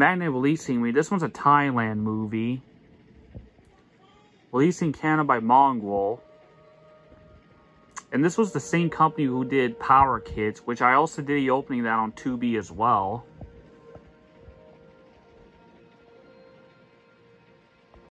Magnet Releasing Me. This one's a Thailand movie. Released in Canada by Mongrel. And this was the same company who did Power Kids, which I also did the opening of that on Tubi as well.